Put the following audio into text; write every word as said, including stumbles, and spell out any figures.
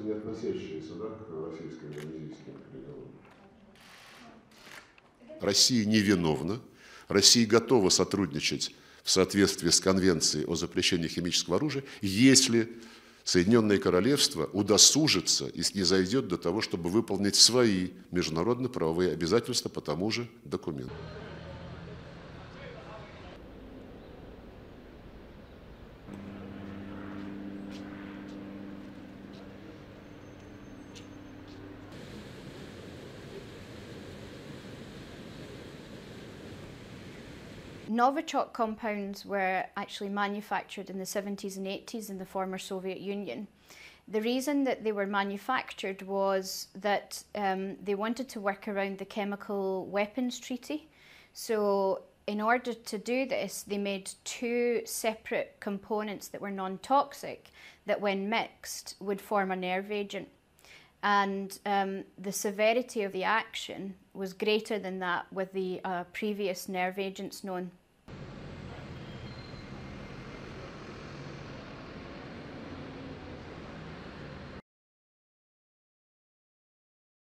не относящиеся, да, к российско-индонезийским переговорам. Россия невиновна. Россия готова сотрудничать в соответствии с Конвенцией о запрещении химического оружия, если Соединенное Королевство удосужится и снизойдет до того, чтобы выполнить свои международно-правовые обязательства по тому же документу. Novichok compounds were actually manufactured in the seventies and eighties in the former Soviet Union. The reason that they were manufactured was that um, they wanted to work around the Chemical Weapons Treaty. So in order to do this, they made two separate components that were non-toxic that when mixed would form a nerve agent. And um, the severity of the action was greater than that with the uh, previous nerve agents known.